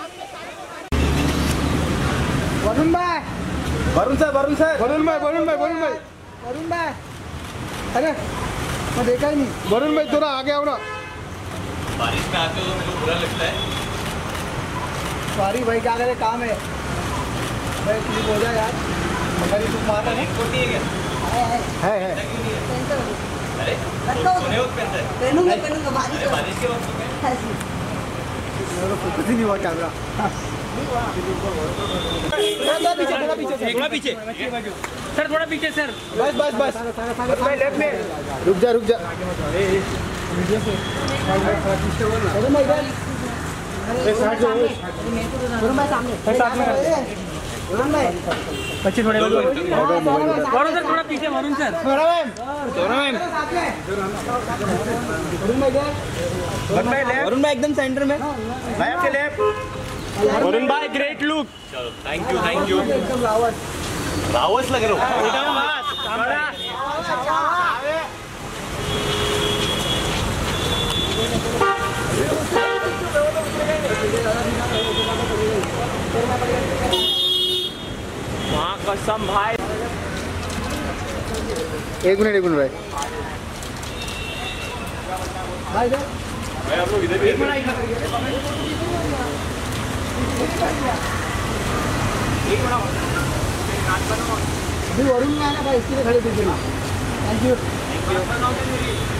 वरुण भाई, Varun sir, Varun sir, Varun भाई, वरुण भाई, वरुण भाई, वरुण भाई, अरे मैं देखा ही नहीं। वरुण भाई थोड़ा आगे आओ ना। बारिश में आते हो तो मेरे को बुरा लगता है। सॉरी भाई, क्या करे, काम है भाई, क्लिप हो जाए यार। मगर ये तुम मारना नहीं होती है क्या? है अरे सोने वक्त पहनता है। पहनूंगा बारिश के वक्त फोकस ही नहीं हुआ कैमरा। थोड़ा पीछे सर, थोड़ा पीछे सर। बस बस बस लेफ्ट में रुक जा, रुक जा। बच्चे थोड़े वरुण सर, थोड़ा पीछे वरुण सर। वरुण भाई एकदम सेंटर में, भाई आपके लेफ्ट। वरुण भाई ग्रेट लुक। चलो, थैंक यू, थैंक यू। एकदम रावस लग रहा हूँ। कसम भाई। एक मिनट भाई। भाई आप लोग इधर भी अभी वरुण में आना भाई, इसके लिए खड़े थे। Thank you.